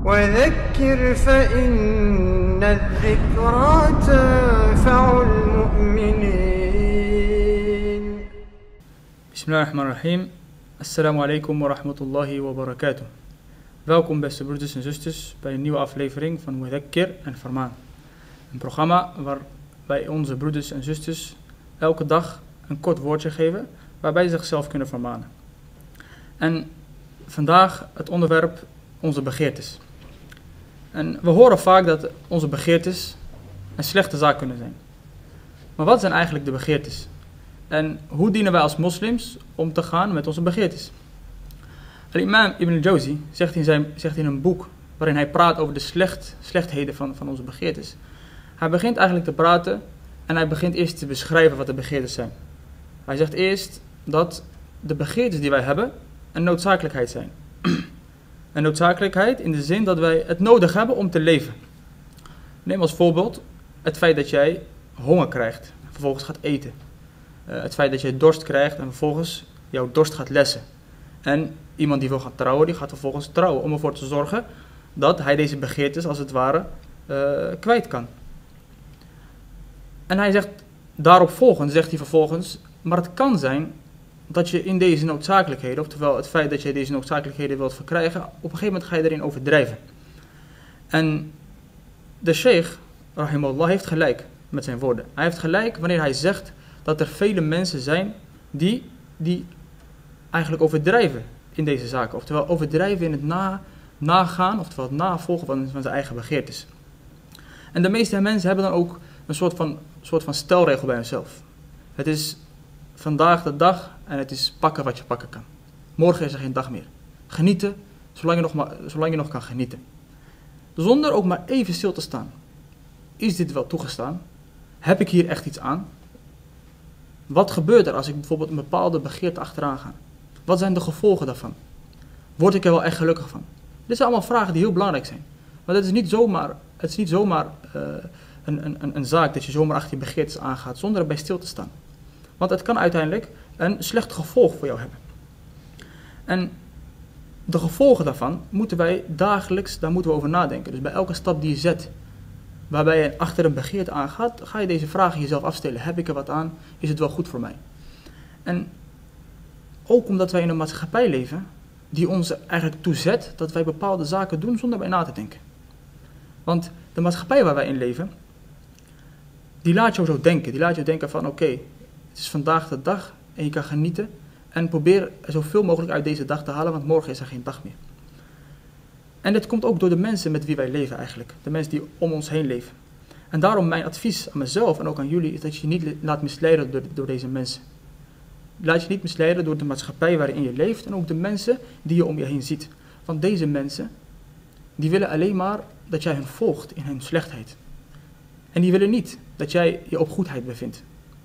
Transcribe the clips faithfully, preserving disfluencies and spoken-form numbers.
وذكر فإن الذكرى تنفع المؤمنين. بسم الله الرحمن الرحيم. Assalamu alaikum wa rahmatullahi wa barakatuh. Welkom beste broeders en zusters bij een nieuwe aflevering van Wadhakkir en Vermaan. Een programma waar wij onze broeders en zusters elke dag een kort woordje geven waarbij ze zichzelf kunnen vermanen. En vandaag het onderwerp onze begeertes. En we horen vaak dat onze begeertes een slechte zaak kunnen zijn. Maar wat zijn eigenlijk de begeertes? En hoe dienen wij als moslims om te gaan met onze begeertes? Al-Imam Ibn al-Jawzi zegt in, zijn, zegt in een boek waarin hij praat over de slecht, slechtheden van, van onze begeertes. Hij begint eigenlijk te praten en hij begint eerst te beschrijven wat de begeertes zijn. Hij zegt eerst dat de begeertes die wij hebben een noodzakelijkheid zijn. Een noodzakelijkheid in de zin dat wij het nodig hebben om te leven. Neem als voorbeeld het feit dat jij honger krijgt en vervolgens gaat eten. Uh, het feit dat je dorst krijgt en vervolgens jouw dorst gaat lessen. En iemand die wil gaan trouwen, die gaat vervolgens trouwen om ervoor te zorgen dat hij deze begeertes als het ware uh, kwijt kan. En hij zegt daarop volgend, zegt hij vervolgens, maar het kan zijn dat je in deze noodzakelijkheden, oftewel het feit dat je deze noodzakelijkheden wilt verkrijgen, op een gegeven moment ga je erin overdrijven. En de sheikh, rahimahullah, heeft gelijk met zijn woorden. Hij heeft gelijk wanneer hij zegt dat er vele mensen zijn die, die eigenlijk overdrijven in deze zaken. Oftewel overdrijven in het na, nagaan, oftewel het navolgen van, van zijn eigen begeertes. En de meeste mensen hebben dan ook een soort van, soort van stelregel bij hunzelf. Het is vandaag de dag en het is pakken wat je pakken kan. Morgen is er geen dag meer. Genieten, zolang je nog, maar, zolang je nog kan genieten. Zonder ook maar even stil te staan. Is dit wel toegestaan? Heb ik hier echt iets aan? Wat gebeurt er als ik bijvoorbeeld een bepaalde begeerte achteraan ga? Wat zijn de gevolgen daarvan? Word ik er wel echt gelukkig van? Dit zijn allemaal vragen die heel belangrijk zijn. Maar het is niet zomaar, het is niet zomaar uh, een, een, een zaak dat je zomaar achter je begeertes aangaat zonder erbij stil te staan. Want het kan uiteindelijk een slecht gevolg voor jou hebben. En de gevolgen daarvan moeten wij dagelijks, daar moeten we over nadenken. Dus bij elke stap die je zet, waarbij je achter een begeerte aangaat, ga je deze vragen jezelf afstellen. Heb ik er wat aan? Is het wel goed voor mij? En ook omdat wij in een maatschappij leven die ons eigenlijk toezet dat wij bepaalde zaken doen zonder bij na te denken. Want de maatschappij waar wij in leven, die laat jou zo denken. Die laat jou denken van oké, okay, het is vandaag de dag en je kan genieten. En probeer zoveel mogelijk uit deze dag te halen, want morgen is er geen dag meer. En dit komt ook door de mensen met wie wij leven eigenlijk. De mensen die om ons heen leven. En daarom mijn advies aan mezelf en ook aan jullie is dat je je niet laat misleiden door, door deze mensen. Laat je niet misleiden door de maatschappij waarin je leeft en ook de mensen die je om je heen ziet. Want deze mensen, die willen alleen maar dat jij hen volgt in hun slechtheid. En die willen niet dat jij je op goedheid bevindt.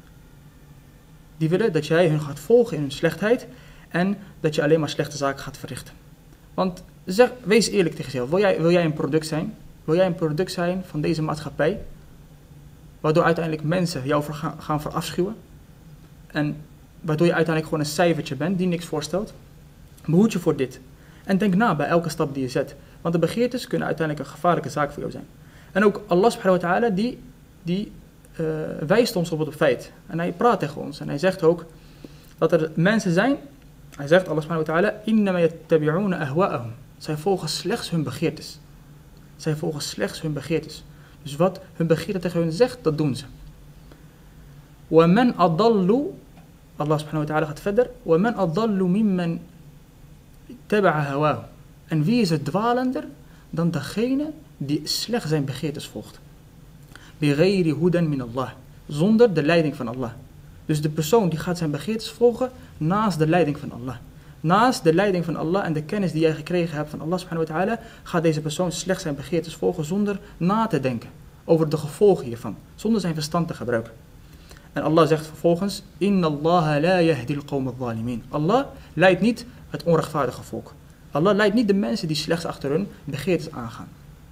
Die willen dat jij hun gaat volgen in hun slechtheid en dat je alleen maar slechte zaken gaat verrichten. Want zeg, wees eerlijk tegen jezelf. Wil jij, wil jij een product zijn? Wil jij een product zijn van deze maatschappij? Waardoor uiteindelijk mensen jou gaan, gaan verafschuwen. En waardoor je uiteindelijk gewoon een cijfertje bent die niks voorstelt. Behoed je voor dit. En denk na bij elke stap die je zet. Want de begeertes kunnen uiteindelijk een gevaarlijke zaak voor jou zijn. En ook Allah subhanahu wa ta'ala die, die uh, wijst ons op het feit. En hij praat tegen ons. En hij zegt ook dat er mensen zijn. Hij zegt Allah subhanahu wa ta'ala. Innama yattabi'una ahwa'ahum. Zij volgen slechts hun begeertes. Zij volgen slechts hun begeertes. Dus wat hun begeerte tegen hun zegt, dat doen ze. وَمَنْ أَضَلُّ Allah subhanahu wa ta'ala gaat verder. وَمَنْ أَضَلُّ مِمَّنْ تَبَعَ هَوَاهُ. En wie is het dwalender dan degene die slechts zijn begeertes volgt. بِغَيْرِ هُدًى مِنَ اللَّهِ. Zonder de leiding van Allah. Dus de persoon die gaat zijn begeertes volgen naast de leiding van Allah. Naast de leiding van Allah en de kennis die jij gekregen hebt van Allah subhanahu wa ta'ala, gaat deze persoon slechts zijn begeertes volgen zonder na te denken over de gevolgen hiervan. Zonder zijn verstand te gebruiken. En Allah zegt vervolgens, Inna Allah la yahdi al-qawm al-zalimin. Allah leidt niet het onrechtvaardige volk. Allah leidt niet de mensen die slechts achter hun begeertes aangaan.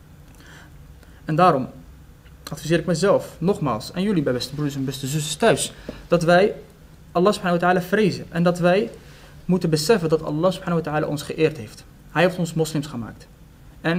En daarom adviseer ik mezelf, nogmaals, en jullie bij beste broeders en beste zusters thuis, dat wij Allah subhanahu wa ta'ala vrezen. En dat wij moeten beseffen dat Allah subhanahu wa ta'ala ons geëerd heeft. Hij heeft ons moslims gemaakt. En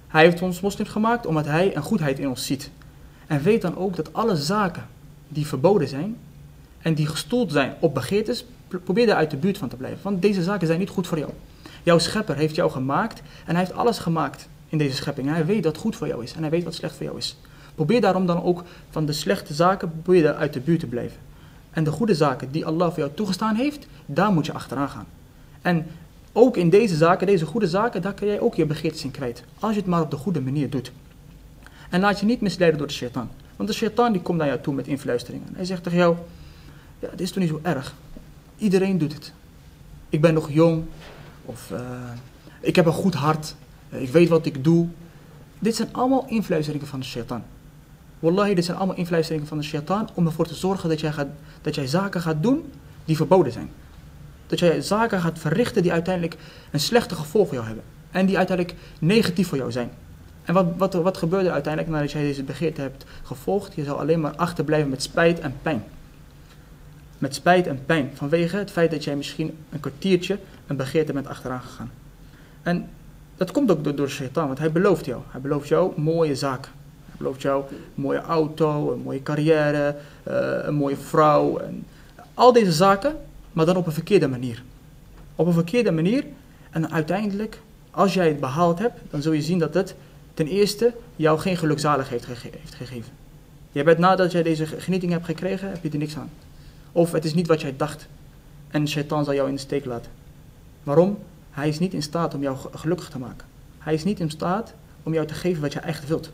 Hij heeft ons moslims gemaakt omdat hij een goedheid in ons ziet. En weet dan ook dat alle zaken die verboden zijn en die gestoeld zijn op begeertes, probeer daar uit de buurt van te blijven. Want deze zaken zijn niet goed voor jou. Jouw schepper heeft jou gemaakt en hij heeft alles gemaakt in deze schepping. En hij weet wat goed voor jou is en hij weet wat slecht voor jou is. Probeer daarom dan ook van de slechte zaken, probeer daar uit de buurt te blijven. En de goede zaken die Allah voor jou toegestaan heeft, daar moet je achteraan gaan. En ook in deze zaken, deze goede zaken, daar kan jij ook je begeertes in kwijt. Als je het maar op de goede manier doet. En laat je niet misleiden door de shaitan. Want de shaitan die komt naar jou toe met influisteringen. Hij zegt tegen jou, ja, het is toch niet zo erg. Iedereen doet het. Ik ben nog jong. Of uh, ik heb een goed hart. Uh, ik weet wat ik doe. Dit zijn allemaal influisteringen van de shaitan. Wallahi, dit zijn allemaal influisteringen van de shaitan om ervoor te zorgen dat jij, gaat, dat jij zaken gaat doen die verboden zijn. Dat jij zaken gaat verrichten die uiteindelijk een slechte gevolg voor jou hebben. En die uiteindelijk negatief voor jou zijn. En wat, wat, wat gebeurt er uiteindelijk nadat jij deze begeerte hebt gevolgd? Je zal alleen maar achterblijven met spijt en pijn. Met spijt en pijn. Vanwege het feit dat jij misschien een kwartiertje een begeerte bent achteraan gegaan. En dat komt ook door, door de shaitan, want hij belooft jou. Hij belooft jou mooie zaken. Hij belooft jou een mooie auto, een mooie carrière, uh, een mooie vrouw. En al deze zaken, maar dan op een verkeerde manier. Op een verkeerde manier. En uiteindelijk, als jij het behaald hebt, dan zul je zien dat het ten eerste jou geen gelukzaligheid gege- heeft gegeven. Jij bent nadat jij deze genieting hebt gekregen, heb je er niks aan. Of het is niet wat jij dacht. En de shaitan zal jou in de steek laten. Waarom? Hij is niet in staat om jou gelukkig te maken. Hij is niet in staat om jou te geven wat je echt wilt.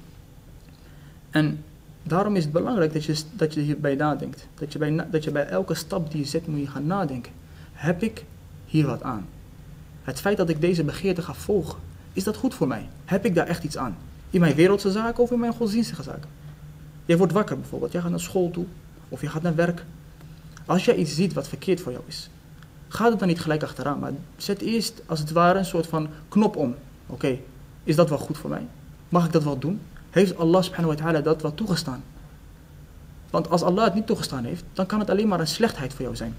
En daarom is het belangrijk dat je, dat je hierbij nadenkt. Dat je bij, dat je bij elke stap die je zet moet je gaan nadenken. Heb ik hier wat aan? Het feit dat ik deze begeerte ga volgen, is dat goed voor mij? Heb ik daar echt iets aan? In mijn wereldse zaken of in mijn godsdienstige zaken? Jij wordt wakker bijvoorbeeld, jij gaat naar school toe of je gaat naar werk. Als jij iets ziet wat verkeerd voor jou is, ga er dan niet gelijk achteraan, maar zet eerst als het ware een soort van knop om. Oké, okay, is dat wel goed voor mij? Mag ik dat wel doen? Heeft Allah subhanahu wa ta'ala dat wel toegestaan? Want als Allah het niet toegestaan heeft, dan kan het alleen maar een slechtheid voor jou zijn.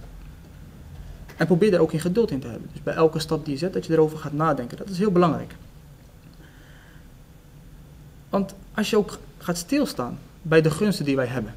En probeer daar ook in geduld in te hebben. Dus bij elke stap die je zet, dat je erover gaat nadenken. Dat is heel belangrijk. Want als je ook gaat stilstaan bij de gunsten die wij hebben,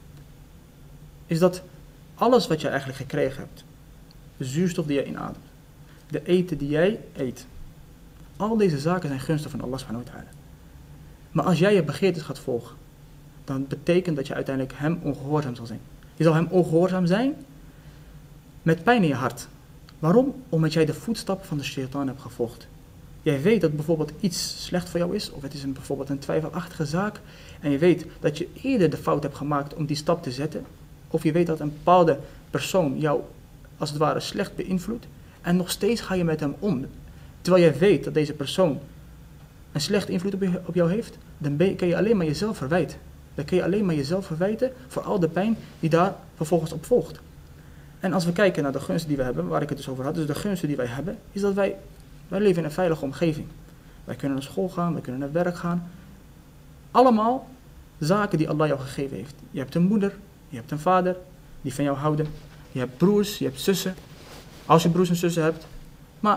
is dat alles wat je eigenlijk gekregen hebt, de zuurstof die jij inademt, de eten die jij eet, al deze zaken zijn gunsten van Allah subhanahu wa ta'ala. Maar als jij je begeertes gaat volgen, dan betekent dat je uiteindelijk hem ongehoorzaam zal zijn. Je zal hem ongehoorzaam zijn met pijn in je hart. Waarom? Omdat jij de voetstappen van de shaitan hebt gevolgd. Jij weet dat bijvoorbeeld iets slecht voor jou is, of het is een, bijvoorbeeld een twijfelachtige zaak, en je weet dat je eerder de fout hebt gemaakt om die stap te zetten, of je weet dat een bepaalde persoon jou als het ware slecht beïnvloedt, en nog steeds ga je met hem om. Terwijl jij weet dat deze persoon een slechte invloed op, je, op jou heeft, dan ben je, kun je alleen maar jezelf verwijten. Dan kun je alleen maar jezelf verwijten voor al de pijn die daar vervolgens op volgt. En als we kijken naar de gunsten die we hebben, waar ik het dus over had, dus de gunsten die wij hebben, is dat wij, wij leven in een veilige omgeving. Wij kunnen naar school gaan, wij kunnen naar werk gaan. Allemaal zaken die Allah jou gegeven heeft. Je hebt een moeder, je hebt een vader, die van jou houden. Je hebt broers, je hebt zussen, als je broers en zussen hebt. Maar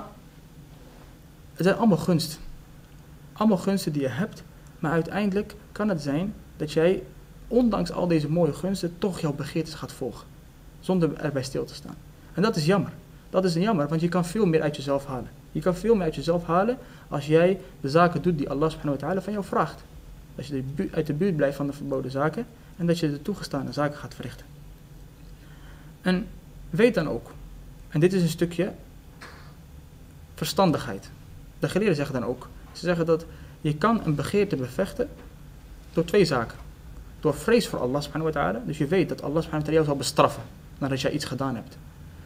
het zijn allemaal gunsten. Allemaal gunsten die je hebt, maar uiteindelijk kan het zijn dat jij, ondanks al deze mooie gunsten, toch jouw begeertes gaat volgen. Zonder erbij stil te staan. En dat is jammer. Dat is jammer, want je kan veel meer uit jezelf halen. Je kan veel meer uit jezelf halen als jij de zaken doet die Allah subhanahu wa ta'ala van jou vraagt. Dat je uit de buurt blijft van de verboden zaken en dat je de toegestane zaken gaat verrichten. En weet dan ook, en dit is een stukje verstandigheid. De geleerden zeggen dan ook, ze zeggen dat je kan een begeerte bevechten door twee zaken. Door vrees voor Allah subhanahu wa ta'ala, dus je weet dat Allah subhanahu wa ta'ala jou zal bestraffen nadat jij iets gedaan hebt.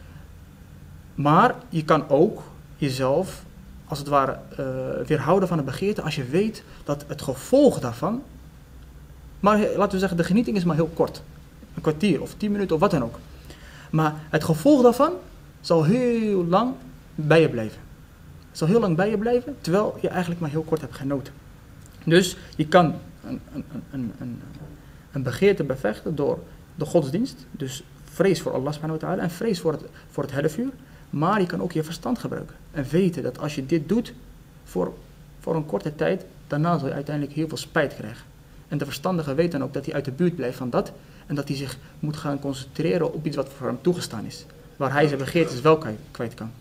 Maar je kan ook jezelf, als het ware, uh, weerhouden van een begeerte als je weet dat het gevolg daarvan, maar laten we zeggen, de genieting is maar heel kort. Een kwartier of tien minuten of wat dan ook. Maar het gevolg daarvan zal heel lang bij je blijven. Het zal heel lang bij je blijven, terwijl je eigenlijk maar heel kort hebt genoten. Dus je kan een, een, een, een, een begeerte bevechten door de godsdienst, dus vrees voor Allah subhanahu wa ta'ala en vrees voor het, voor het hellevuur. Maar je kan ook je verstand gebruiken en weten dat als je dit doet voor, voor een korte tijd, daarna zal je uiteindelijk heel veel spijt krijgen. En de verstandige weet dan ook dat hij uit de buurt blijft van dat en dat hij zich moet gaan concentreren op iets wat voor hem toegestaan is. Waar hij zijn begeertes wel kwijt kan.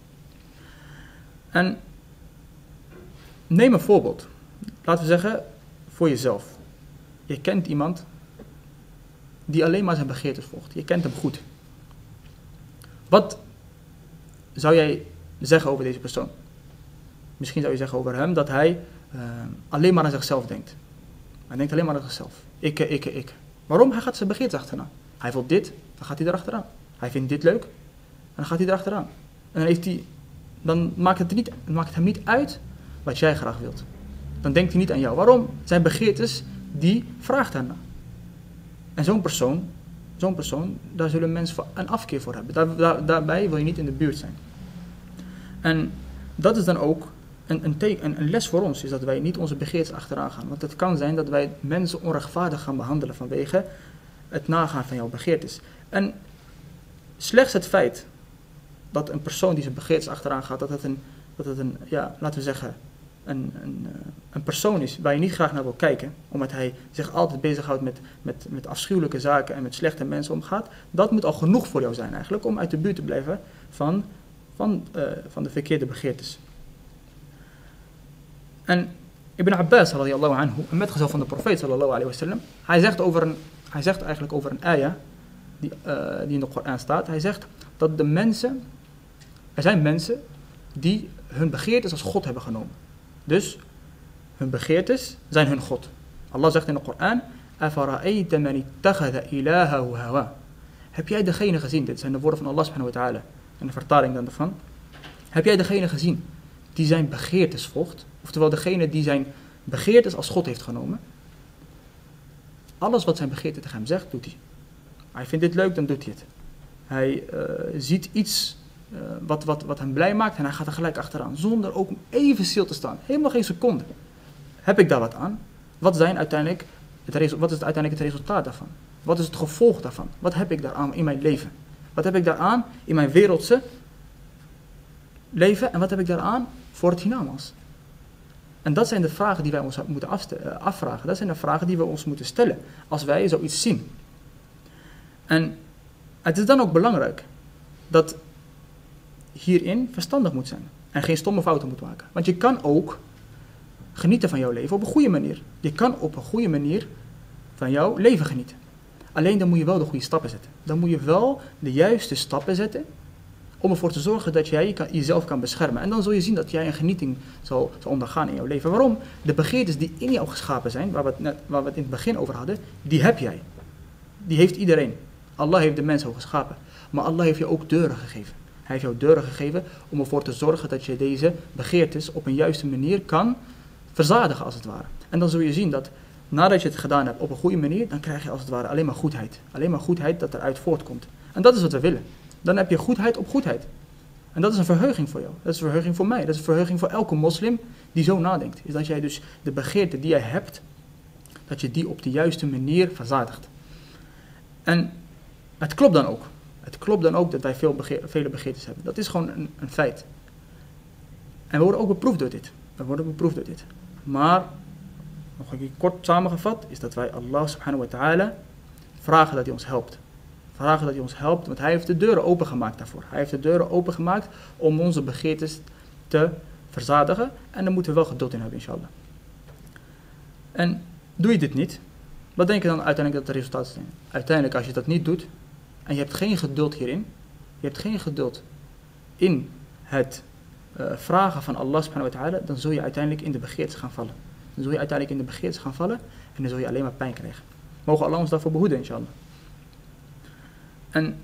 En neem een voorbeeld. Laten we zeggen, voor jezelf. Je kent iemand die alleen maar zijn begeertes volgt. Je kent hem goed. Wat zou jij zeggen over deze persoon? Misschien zou je zeggen over hem dat hij uh, alleen maar aan zichzelf denkt. Hij denkt alleen maar aan zichzelf. Ik, ik, ik. Waarom? Hij gaat zijn begeertes achteraan. Hij wil dit, dan gaat hij erachteraan. Hij vindt dit leuk, en dan gaat hij erachteraan. En dan, heeft hij, dan maakt, het niet, maakt het hem niet uit wat jij graag wilt. Dan denkt hij niet aan jou. Waarom? Zijn begeertes, die vraagt daarna. En zo'n persoon, zo'n persoon, daar zullen mensen een afkeer voor hebben. Daar, daar, daarbij wil je niet in de buurt zijn. En dat is dan ook een, een, teken, een les voor ons, is dat wij niet onze begeertes achteraan gaan. Want het kan zijn dat wij mensen onrechtvaardig gaan behandelen vanwege het nagaan van jouw begeertes. En slechts het feit dat een persoon die zijn begeertes achteraan gaat, dat het een, dat het een ja, laten we zeggen, een, een, een persoon is waar je niet graag naar wil kijken, omdat hij zich altijd bezighoudt met, met, met afschuwelijke zaken en met slechte mensen omgaat, dat moet al genoeg voor jou zijn eigenlijk, om uit de buurt te blijven van, van, uh, van de verkeerde begeertes. En Ibn Abbas, radiyallahu anhu, een metgezel van de profeet, sallallahu alayhi wa sallam, hij zegt, over een, hij zegt eigenlijk over een ayah, die, uh, die in de Koran staat, hij zegt dat de mensen, er zijn mensen die hun begeertes als God hebben genomen. Dus hun begeertes zijn hun God. Allah zegt in de Koran, أَفَرَأَيْتَ مَنِ اتَّخَذَ إِلَهَهُ هَوَاهُ. Heb jij degene gezien, dit zijn de woorden van Allah subhanahu wa ta'ala, en de vertaling dan daarvan. Heb jij degene gezien die zijn begeertes volgt, oftewel degene die zijn begeertes als God heeft genomen? Alles wat zijn begeerte tegen hem zegt, doet hij. Hij vindt dit leuk, dan doet hij het. Hij uh, ziet iets uh, wat, wat, wat hem blij maakt en hij gaat er gelijk achteraan, zonder ook even stil te staan. Helemaal geen seconde. Heb ik daar wat aan? Wat, zijn uiteindelijk het resu- wat is uiteindelijk het resultaat daarvan? Wat is het gevolg daarvan? Wat heb ik daaraan in mijn leven? Wat heb ik daaraan in mijn wereldse leven en wat heb ik daaraan voor het hiernamaals? En dat zijn de vragen die wij ons moeten afste- afvragen. Dat zijn de vragen die we ons moeten stellen als wij zoiets zien. En het is dan ook belangrijk dat hierin verstandig moet zijn en geen stomme fouten moet maken. Want je kan ook genieten van jouw leven op een goede manier. Je kan op een goede manier van jouw leven genieten. Alleen dan moet je wel de goede stappen zetten. Dan moet je wel de juiste stappen zetten om ervoor te zorgen dat jij je kan, jezelf kan beschermen. En dan zul je zien dat jij een genieting zal, zal ondergaan in jouw leven. Waarom? De begeertes die in jou geschapen zijn, waar we, het net, waar we het in het begin over hadden, die heb jij. Die heeft iedereen. Allah heeft de mens ook geschapen. Maar Allah heeft je ook deuren gegeven. Hij heeft jou deuren gegeven om ervoor te zorgen dat je deze begeertes op een juiste manier kan verzadigen als het ware. En dan zul je zien dat nadat je het gedaan hebt op een goede manier, dan krijg je als het ware alleen maar goedheid. Alleen maar goedheid dat eruit voortkomt. En dat is wat we willen. Dan heb je goedheid op goedheid. En dat is een verheuging voor jou. Dat is een verheuging voor mij. Dat is een verheuging voor elke moslim die zo nadenkt. Is dat jij dus de begeerte die jij hebt, dat je die op de juiste manier verzadigt. En het klopt dan ook. Het klopt dan ook dat wij veel begeer, vele begeertes hebben. Dat is gewoon een, een feit. En we worden ook beproefd door dit. We worden beproefd door dit. Maar, nog een keer kort samengevat, is dat wij Allah subhanahu wa ta'ala vragen dat hij ons helpt. Vragen dat hij ons helpt, want hij heeft de deuren opengemaakt daarvoor. Hij heeft de deuren opengemaakt om onze begeertes te verzadigen. En daar moeten we wel geduld in hebben, inshallah. En doe je dit niet, wat denk je dan uiteindelijk dat de resultaten zijn? Uiteindelijk, als je dat niet doet, en je hebt geen geduld hierin, je hebt geen geduld in het uh, vragen van Allah subhanahu wa ta'ala, dan zul je uiteindelijk in de begeertes gaan vallen. Dan zul je uiteindelijk in de begeertes gaan vallen en dan zul je alleen maar pijn krijgen. Mogen Allah ons daarvoor behoeden, inshallah. En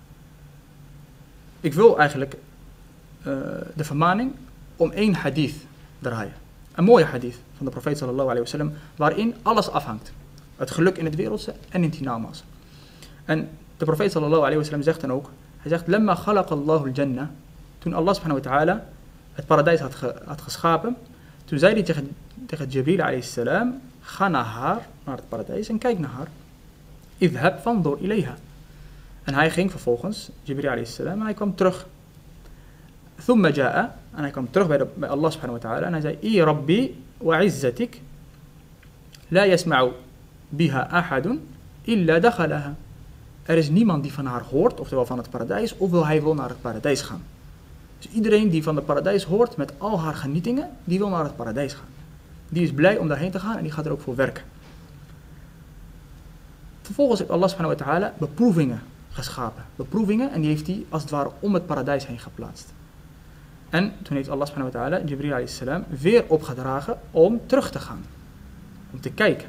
ik wil eigenlijk uh, de vermaning om één hadith draaien. Een mooie hadith van de profeet sallallahu alayhi wa sallam, waarin alles afhangt. Het geluk in het wereldse en in het hiernamaals. En de profeet sallallahu alayhi wa sallam zegt dan ook, hij zegt, Lemma khalaqa Allahu al-jannah, toen Allah subhanahu wa ta'ala het paradijs had, ge, had geschapen, toen zei hij tegen, tegen Jibril alayhi salam, ga naar haar, naar het paradijs en kijk naar haar. Idhab fandur ilayha. En hij ging vervolgens, Jibril alayhi salam, en hij kwam terug. Thumma ja'a, en hij kwam terug bij, de, bij Allah subhanahu wa ta'ala en hij zei, I rabbi وعزتك لا يسمع بها أحد إلا دخلها. Er is niemand die van haar hoort, oftewel van het paradijs, ofwel hij wil naar het paradijs gaan. Dus iedereen die van het paradijs hoort met al haar genietingen, die wil naar het paradijs gaan. Die is blij om daarheen te gaan en die gaat er ook voor werken. Vervolgens heeft Allah subhanahu wa ta'ala beproevingen geschapen. Beproevingen en die heeft hij als het ware om het paradijs heen geplaatst. En toen heeft Allah subhanahu wa ta'ala Jibril alayhi salam weer opgedragen om terug te gaan. Om te kijken.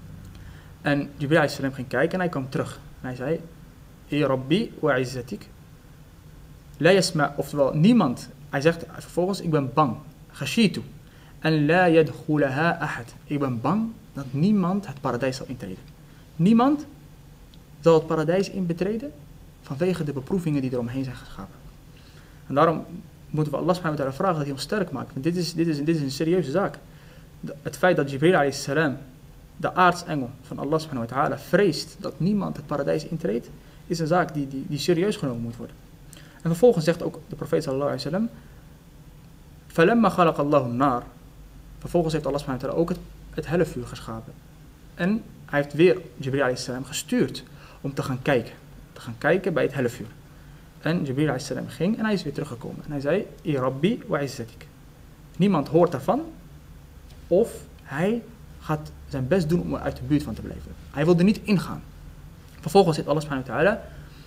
En Jibril alayhi salam ging kijken en hij kwam terug. En hij zei, Ya Rabbi wa izzatik. La yasma, oftewel niemand. Hij zegt vervolgens, ik ben bang. Khashitu. En la yadkhulaha ahad. Ik ben bang dat niemand het paradijs zal intreden. Niemand zal het paradijs inbetreden vanwege de beproevingen die er omheen zijn geschapen. En daarom moeten we Allah subhanahu wa ta'ala vragen dat hij ons sterk maakt. Want dit is, dit is, dit is een serieuze zaak. De, het feit dat Jibril alayhi salam, de aartsengel van Allah subhanahu wa ta'ala, vreest dat niemand het paradijs intreedt, is een zaak die, die, die serieus genomen moet worden. En vervolgens zegt ook de profeet sallallahu alayhi wa sallam, فَلَمَّا خَلَقَ اللَّهُ النَّارِ. Vervolgens heeft Allah subhanahu wa ta'ala ook het, het hellevuur geschapen. En hij heeft weer Jibril alayhi salam gestuurd om te gaan kijken. Te gaan kijken bij het hellevuur. En Jibril alayhi salam ging en hij is weer teruggekomen. En hij zei, Ya Rabbi wa izzatik. Niemand hoort daarvan. Of hij gaat zijn best doen om er uit de buurt van te blijven. Hij wilde niet ingaan. Vervolgens heeft Allah subhanahu wa ta'ala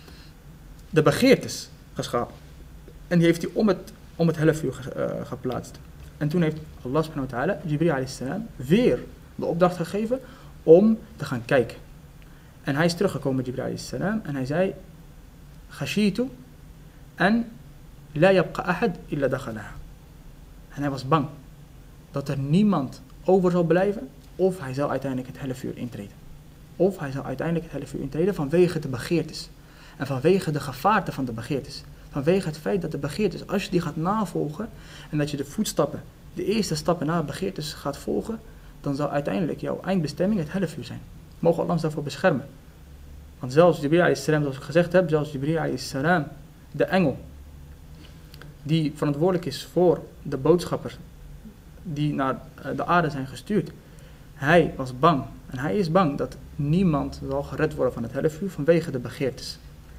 de begeertes geschapen. En die heeft hij om het, om het hellevuur ge, uh, geplaatst. En toen heeft Allah subhanahu wa ta'ala Jibril alayhi salam weer de opdracht gegeven om te gaan kijken. En hij is teruggekomen, Jibril alayhi salam, en hij zei, Khashitu en la yabqa ahad illa dakhalaha. En hij was bang dat er niemand over zal blijven, of hij zal uiteindelijk het hellevuur intreden. Of hij zal uiteindelijk het hellevuur intreden vanwege de begeertes. En vanwege de gevaarten van de begeertes. Vanwege het feit dat de begeertes, als je die gaat navolgen, en dat je de voetstappen, de eerste stappen na begeertes gaat volgen, dan zal uiteindelijk jouw eindbestemming het hellevuur zijn. Mogen Allah ons daarvoor beschermen. Want zelfs Jibril alayhi salam, zoals ik gezegd heb, zelfs Jibril alayhi salam, de engel, die verantwoordelijk is voor de boodschappers die naar de aarde zijn gestuurd, hij was bang. En hij is bang dat niemand zal gered worden van het hellevuur vanwege de begeertes.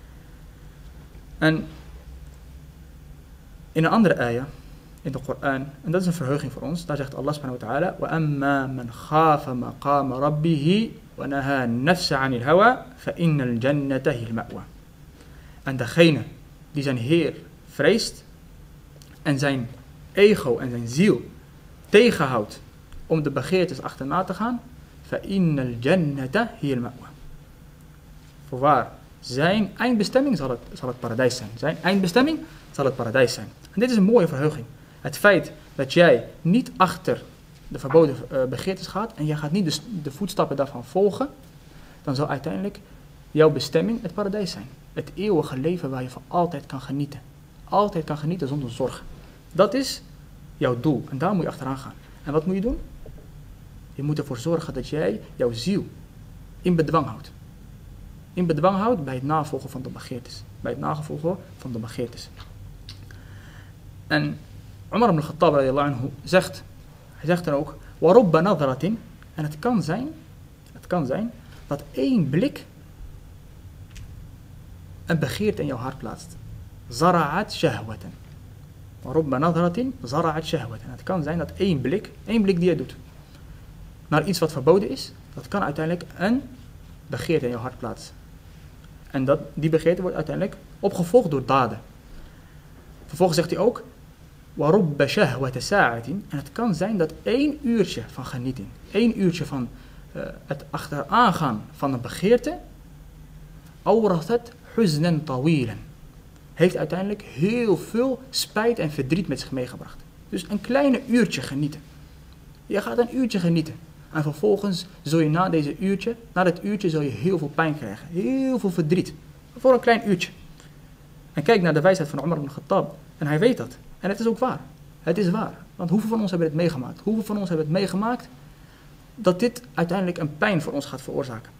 En in een andere ayah in de Koran, en dat is een verheuging voor ons, daar zegt Allah subhanahu wa ta'ala, وَأَمَّا مَنْ خَافَ مَقَامَ رَبِّهِ وَنَهَا النَّفْسَ عَنِ الْهَوَى فَإِنَّ الْجَنَّةَ هِيَ الْمَأْوَى. En degene die zijn Heer vreest en zijn ego en zijn ziel tegenhoudt om de begeertes achterna te gaan, فَإِنَّ الْجَنَّةَ هِيَ الْمَأْوَى. Voorwaar, zijn eindbestemming zal het, zal het paradijs zijn. Zijn eindbestemming zal het paradijs zijn. En dit is een mooie verheuging. Het feit dat jij niet achter de verboden uh, begeertes gaat en jij gaat niet de, de voetstappen daarvan volgen, dan zal uiteindelijk jouw bestemming het paradijs zijn. Het eeuwige leven waar je van altijd kan genieten. Altijd kan genieten zonder zorg. Dat is jouw doel en daar moet je achteraan gaan. En wat moet je doen? Je moet ervoor zorgen dat jij jouw ziel in bedwang houdt. In bedwang houdt bij het navolgen van de begeertes. Bij het navolgen van de begeertes. En Umar ibn al-Khattab radiyallahu anhu zegt, hij zegt dan ook, وَرُبَّ نَظْرَةٍ. En het kan zijn, het kan zijn dat één blik een begeerte in jouw hart plaatst. زَرَعَتْ شَهْوَةً. وَرُبَّ نَظْرَةٍ زَرَعَتْ شَهْوَةً. Het kan zijn dat één blik, één blik die je doet naar iets wat verboden is, dat kan uiteindelijk een begeerte in jouw hart plaatsen. En dat, die begeerte wordt uiteindelijk opgevolgd door daden. Vervolgens zegt hij ook, وَرُبَّ شَهْوَةَ سَاعَةٍ. En het kan zijn dat één uurtje van genieting, één uurtje van uh, het achteraan gaan van een begeerte, أَوْرَثَتْ حُزْنًا طَوِيلًا. Heeft uiteindelijk heel veel spijt en verdriet met zich meegebracht. Dus een kleine uurtje genieten. Je gaat een uurtje genieten. En vervolgens zul je na deze uurtje, na dit uurtje zul je heel veel pijn krijgen. Heel veel verdriet. Voor een klein uurtje. En kijk naar de wijsheid van Umar ibn Khattab. En hij weet dat. En het is ook waar. Het is waar. Want hoeveel van ons hebben het meegemaakt? Hoeveel van ons hebben het meegemaakt dat dit uiteindelijk een pijn voor ons gaat veroorzaken?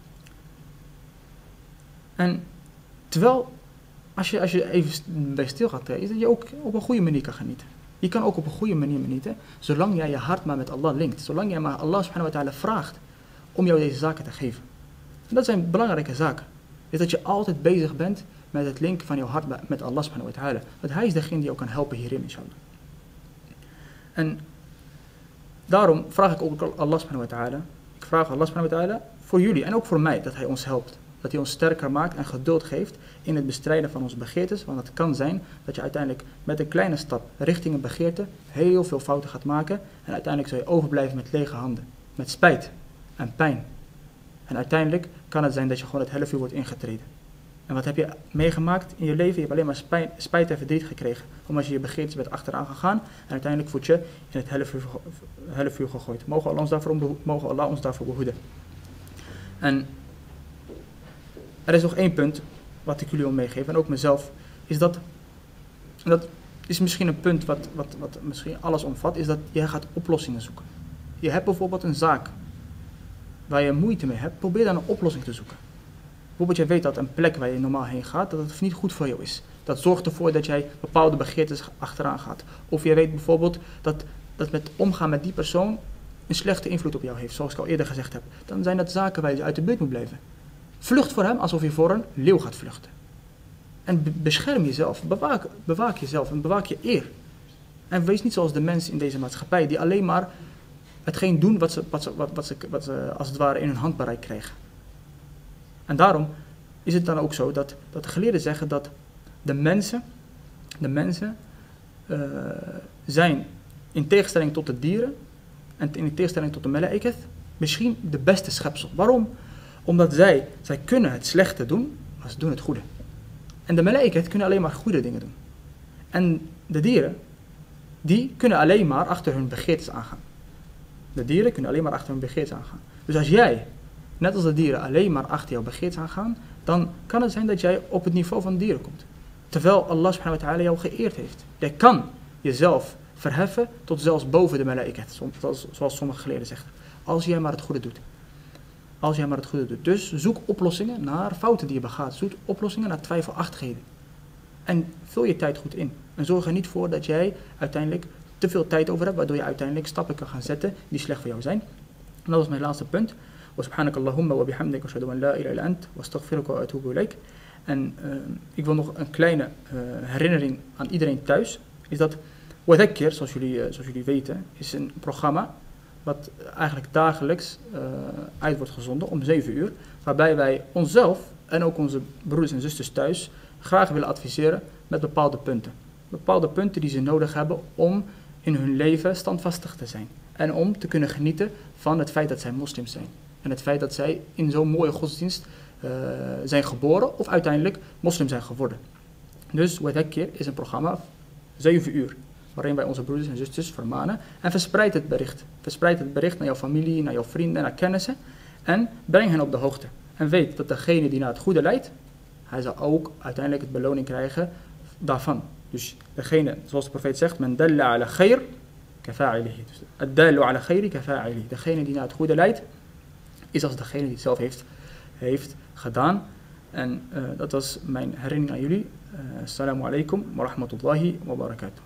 En terwijl, als je, als je even bij stil gaat treden, dat je ook op een goede manier kan genieten. Je kan ook op een goede manier genieten, zolang jij je hart maar met Allah linkt. Zolang jij maar Allah subhanahu wa ta'ala vraagt om jou deze zaken te geven. En dat zijn belangrijke zaken. Is dat je altijd bezig bent met het linken van jouw hart met Allah subhanahu wa ta'ala. Want hij is degene die jou kan helpen hierin, inshallah. En daarom vraag ik ook Allah subhanahu wa ta'ala. Ik vraag Allah subhanahu wa ta'ala voor jullie en ook voor mij dat hij ons helpt. Dat hij ons sterker maakt en geduld geeft in het bestrijden van onze begeertes. Want het kan zijn dat je uiteindelijk met een kleine stap richting een begeerte heel veel fouten gaat maken. En uiteindelijk zal je overblijven met lege handen. Met spijt en pijn. En uiteindelijk kan het zijn dat je gewoon het helft uur wordt ingetreden. En wat heb je meegemaakt in je leven? Je hebt alleen maar spijt, spijt en verdriet gekregen. Omdat je je begeertes bent achteraan gegaan. En uiteindelijk word je in het helft uur, helft uur gegooid. Mogen Allah ons daarvoor, mogen Allah ons daarvoor behoeden. En er is nog één punt wat ik jullie wil meegeven. En ook mezelf. Is dat, en dat is misschien een punt wat, wat, wat misschien alles omvat. Is dat je gaat oplossingen zoeken. Je hebt bijvoorbeeld een zaak waar je moeite mee hebt. Probeer dan een oplossing te zoeken. Bijvoorbeeld, jij weet dat een plek waar je normaal heen gaat, dat het niet goed voor jou is. Dat zorgt ervoor dat jij bepaalde begeertes achteraan gaat. Of je weet bijvoorbeeld dat, dat met omgaan met die persoon een slechte invloed op jou heeft, zoals ik al eerder gezegd heb. Dan zijn dat zaken waar je uit de buurt moet blijven. Vlucht voor hem alsof je voor een leeuw gaat vluchten. En be- bescherm jezelf, bewaak, bewaak jezelf en bewaak je eer. En wees niet zoals de mensen in deze maatschappij die alleen maar hetgeen doen wat ze, wat ze, wat, wat ze, wat ze als het ware in hun handbereik krijgen. En daarom is het dan ook zo dat, dat de geleerden zeggen dat de mensen, de mensen uh, zijn in tegenstelling tot de dieren en in tegenstelling tot de melaiketh misschien de beste schepsel. Waarom? Omdat zij, zij kunnen het slechte doen, maar ze doen het goede. En de melaiketh kunnen alleen maar goede dingen doen. En de dieren, die kunnen alleen maar achter hun begeertes aangaan. De dieren kunnen alleen maar achter hun begeertes aangaan. Dus als jij, net als de dieren, alleen maar achter jouw begeertes aangaan, dan kan het zijn dat jij op het niveau van de dieren komt. Terwijl Allah subhanahu wa ta'ala jou geëerd heeft. Jij kan jezelf verheffen tot zelfs boven de melaiketh, zoals sommige geleerden zeggen. Als jij maar het goede doet. Als jij maar het goede doet. Dus zoek oplossingen naar fouten die je begaat. Zoek oplossingen naar twijfelachtigheden. En vul je tijd goed in. En zorg er niet voor dat jij uiteindelijk te veel tijd over hebt, waardoor je uiteindelijk stappen kan gaan zetten die slecht voor jou zijn. En dat was mijn laatste punt. Wa subhanakallahumma wa bihamdik wa ashhadu an la ilaha illa ant wa astaghfiruka wa atubu ilaik. En uh, ik wil nog een kleine uh, herinnering aan iedereen thuis. Is dat Wadhakkir, zoals jullie, uh, zoals jullie weten, is een programma wat eigenlijk dagelijks uh, uit wordt gezonden om zeven uur. Waarbij wij onszelf en ook onze broeders en zusters thuis graag willen adviseren met bepaalde punten. Bepaalde punten die ze nodig hebben om in hun leven standvastig te zijn. En om te kunnen genieten van het feit dat zij moslims zijn. En het feit dat zij in zo'n mooie godsdienst uh, zijn geboren of uiteindelijk moslim zijn geworden. Dus Wadhakkir is een programma, zeven uur. Waarin wij onze broeders en zusters vermanen. En verspreid het bericht. Verspreid het bericht naar jouw familie, naar jouw vrienden, naar kennissen. En breng hen op de hoogte. En weet dat degene die naar het goede leidt, hij zal ook uiteindelijk het beloning krijgen daarvan. Dus degene, zoals de profeet zegt, men dalla ala khair, kafa'ilihi. Dus ad-dallu ala khairi kafa'ilihi. Degene die naar het goede leidt, is als degene die het zelf heeft, heeft gedaan. En uh, dat was mijn herinnering aan jullie. Uh, assalamu alaikum wa rahmatullahi wa barakatuh.